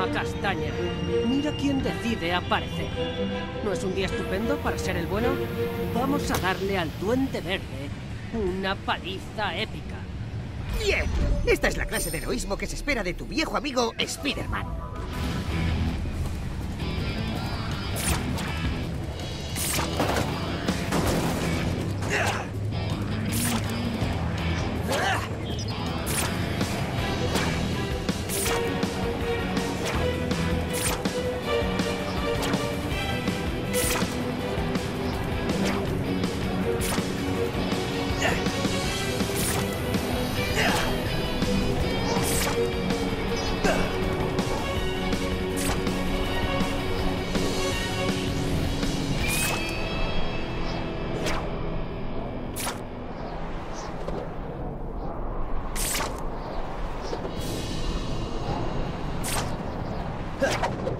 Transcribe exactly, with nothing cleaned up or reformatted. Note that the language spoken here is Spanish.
Toma castaña. Mira quién decide aparecer. ¿No es un día estupendo para ser el bueno? Vamos a darle al Duende Verde una paliza épica. ¡Bien! Esta es la clase de heroísmo que se espera de tu viejo amigo Spider-Man. Huh.